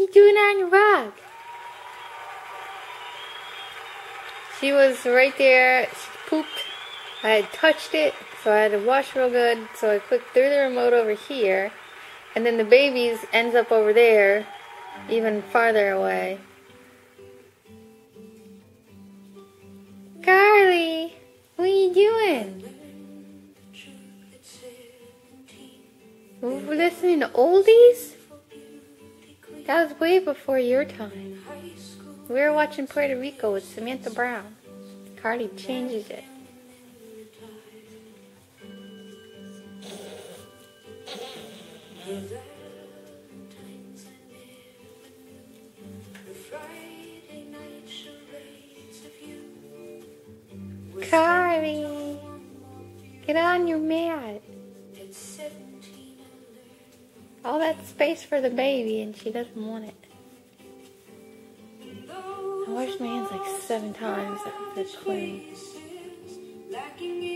you doing on your rug? She was right there. She pooped. I had touched it, so I had to wash real good. So I quick threw the remote over here. And then the baby's ends up over there, even farther away. Carly, what are you doing? We're listening to oldies? That was way before your time. We were watching Puerto Rico with Samantha Brown. Carly changes it. Carly, get on your mat. All that space for the baby and she doesn't want it. I washed my hands like 7 times after cleaning.